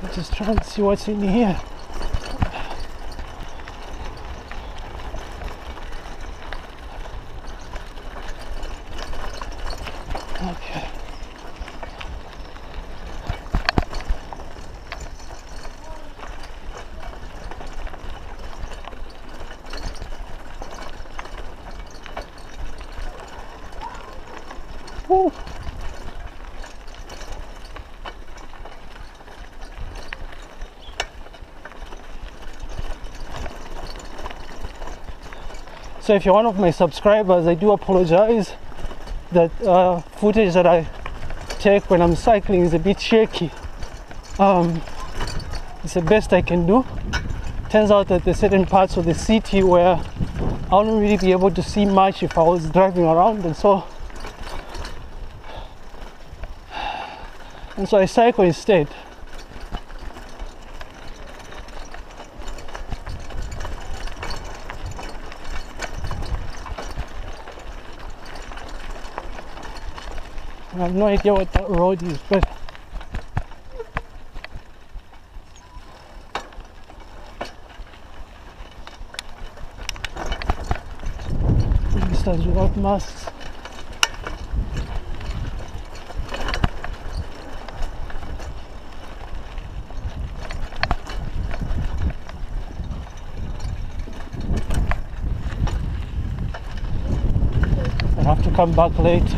Just trying to see what's in here. Okay. Woo. So if you're one of my subscribers, I do apologize that footage that I take when I'm cycling is a bit shaky. It's the best I can do. Turns out that there's certain parts of the city where I wouldn't really be able to see much if I was driving around, and so I cycle instead. I have no idea what that road is, but visitors without masks. I have to come back later.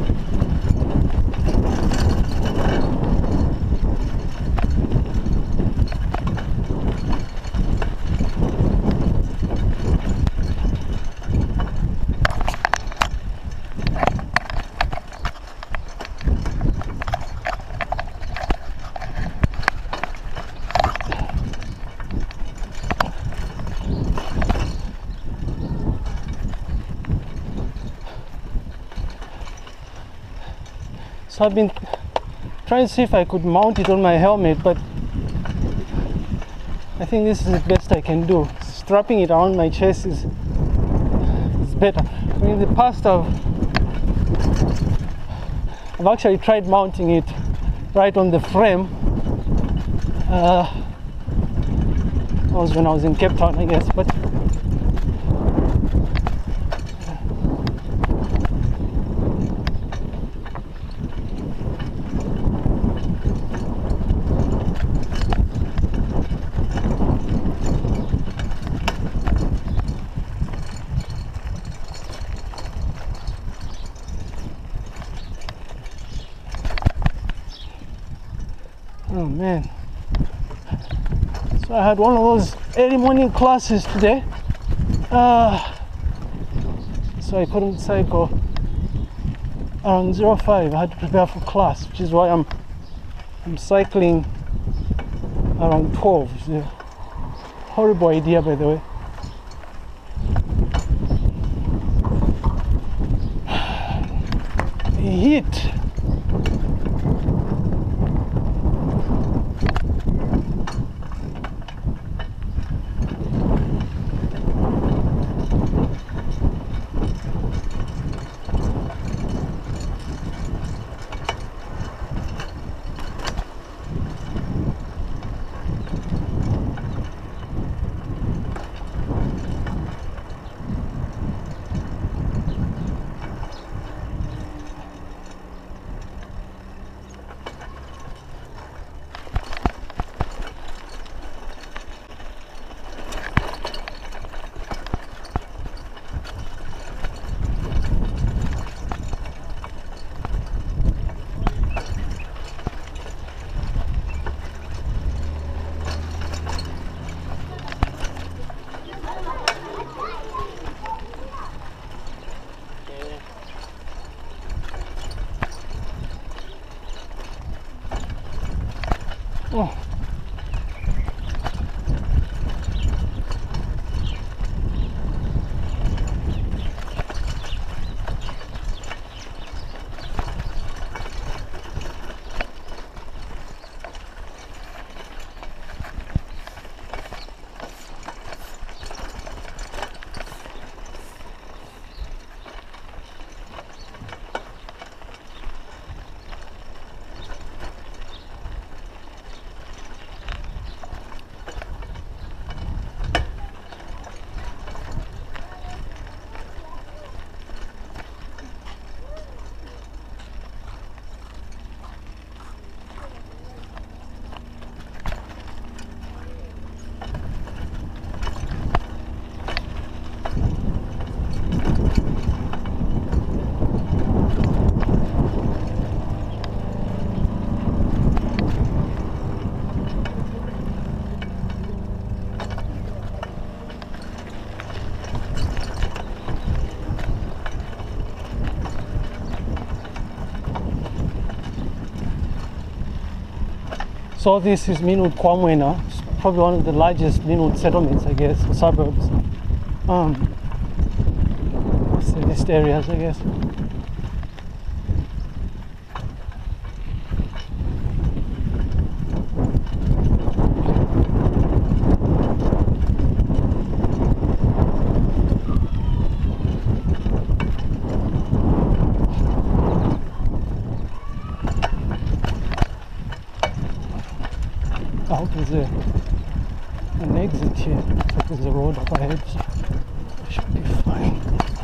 So I've been trying to see if I could mount it on my helmet, but I think this is the best I can do. Strapping it around my chest is better. I mean, in the past I've actually tried mounting it right on the frame. That was when I was in Cape Town, I guess, but oh man. So I had one of those early morning classes today. So I couldn't cycle around 05. I had to prepare for class, which is why I'm cycling around 12. It's a horrible idea, by the way. Heat. Oh. So this is Meanwood Kwamwena. It's probably one of the largest Meanwood settlements, I guess, or suburbs. Civilized areas, I guess. I hope there's an exit here. Looks like there's a road up ahead, so I should be fine.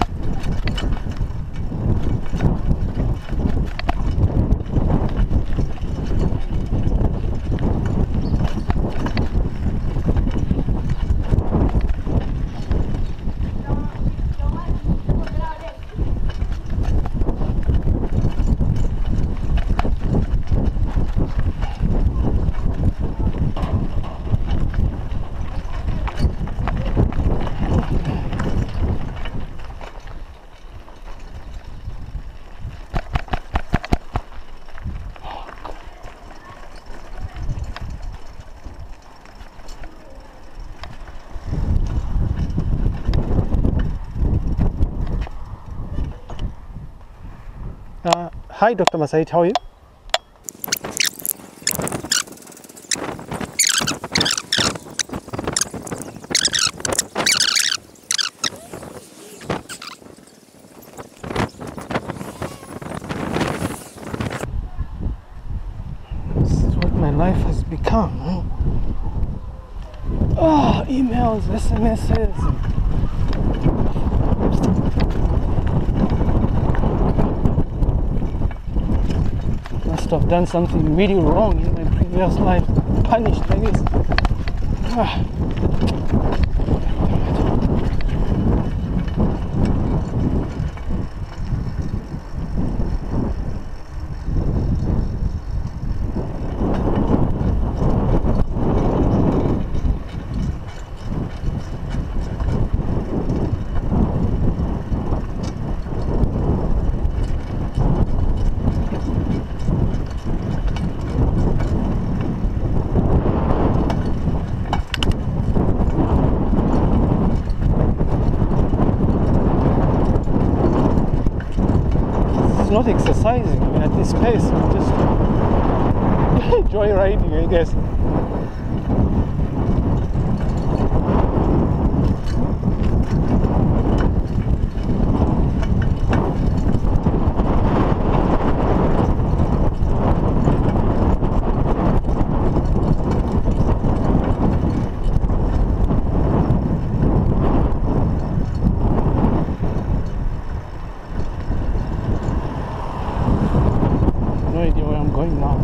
Hi, Dr. Masaid, how are you? This is what my life has become. Huh? Oh, emails, SMSs. I've done something really wrong in my previous life, punished like this. Not exercising, I mean, at this pace, I'm just joyriding, I guess. No idea where I'm going now.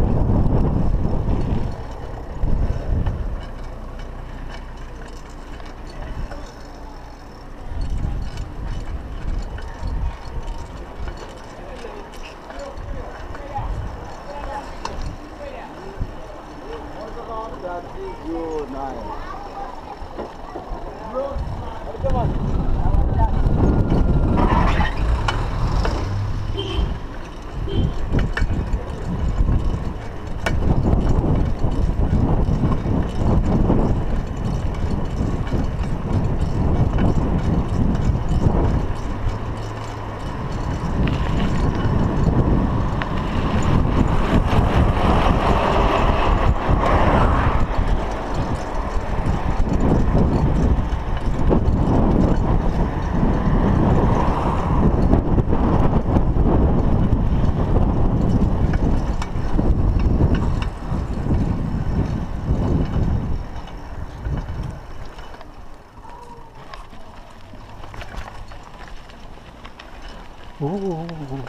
Ooh.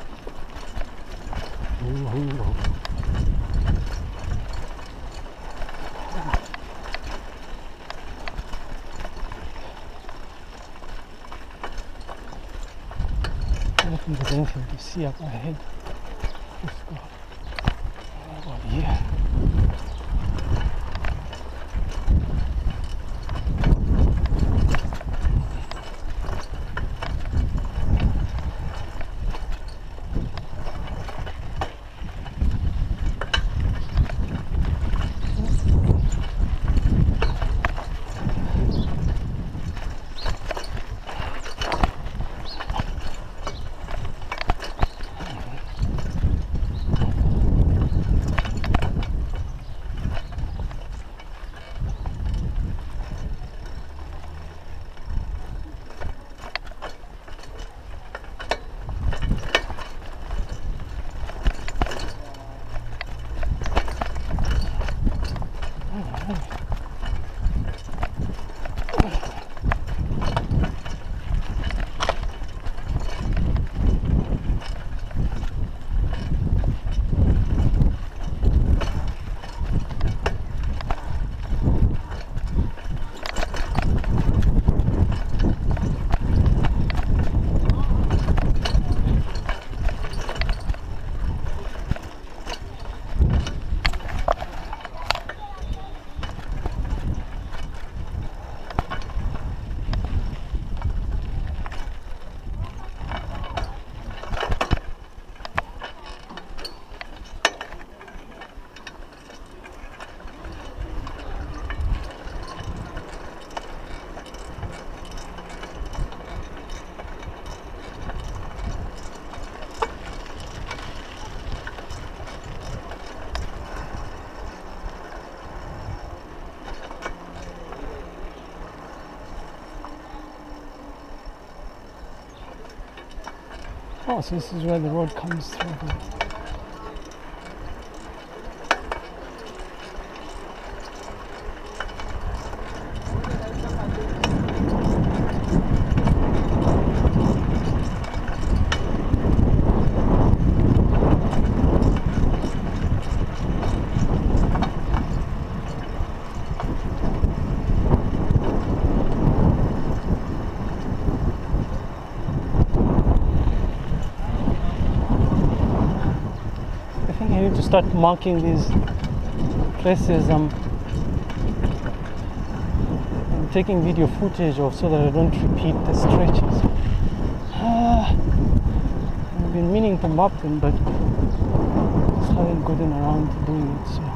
I don't think there's anything to see up ahead. Let's go. Oh, yeah. Oh, so this is where the road comes through. To start marking these places I'm taking video footage of so that I don't repeat the stretches. I've been meaning to map them, but just haven't gotten around to doing it. So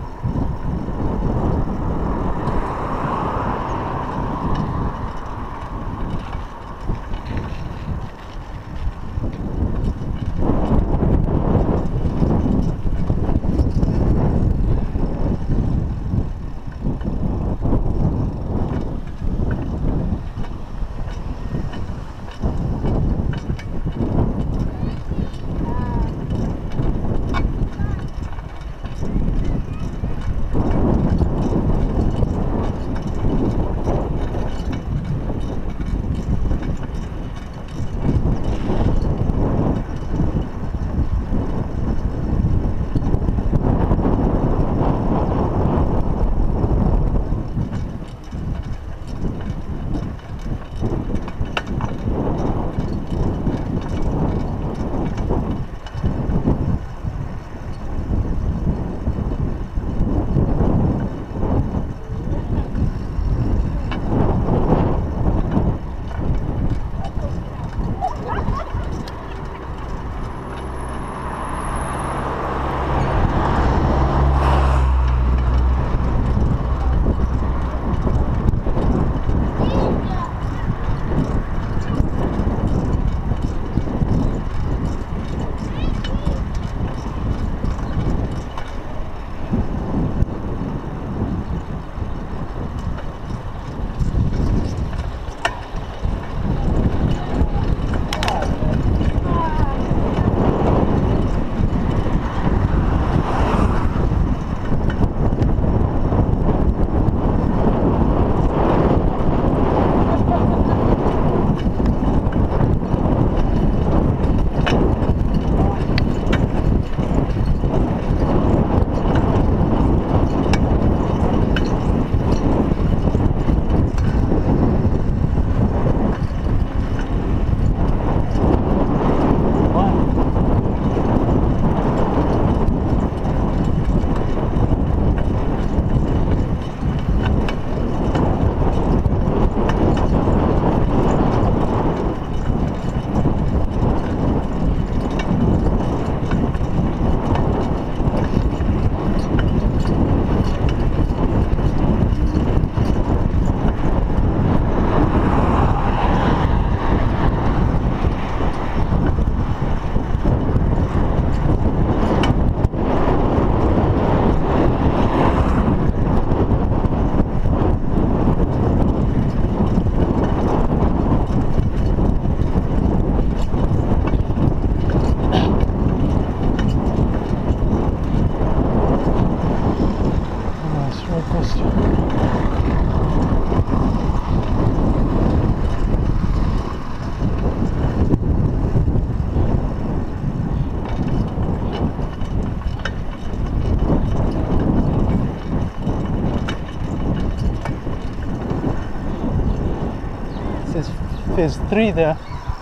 Phase 3 there,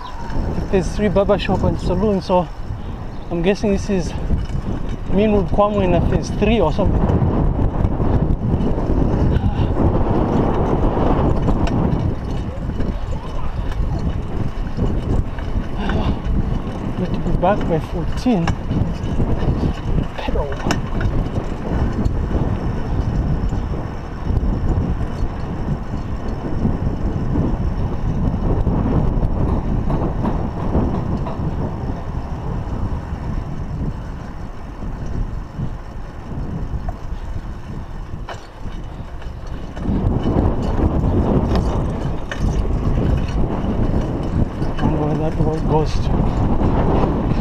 Phase 3 barber shop and saloon, so I'm guessing this is Meanwood Kwamwena Phase 3 or something. Got to be back by 14. Pedal. That road goes to.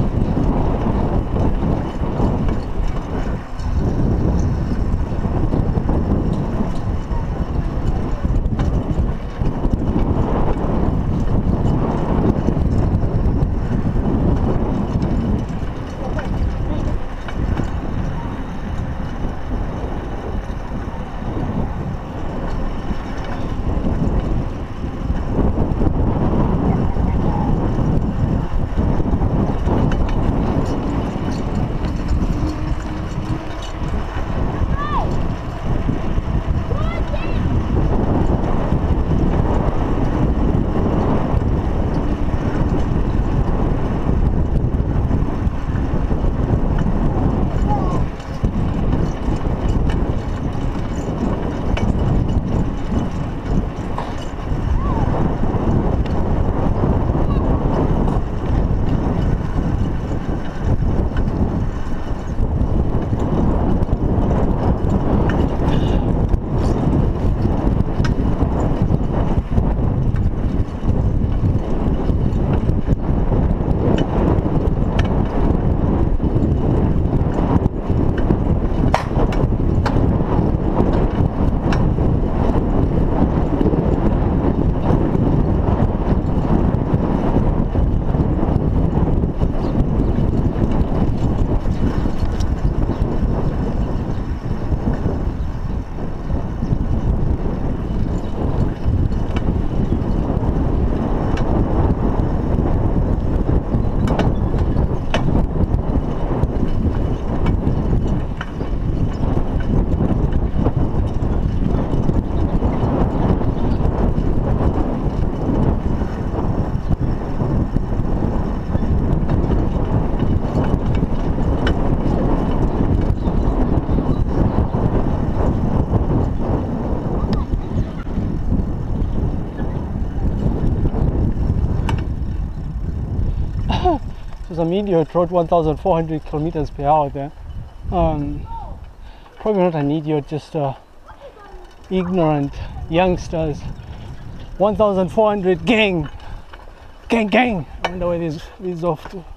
some idiot wrote 1,400 kilometers per hour there. Probably not an idiot, just ignorant youngsters. 1,400 gang. I wonder where this is off to.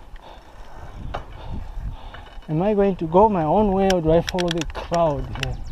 Am I going to go my own way or do I follow the crowd here?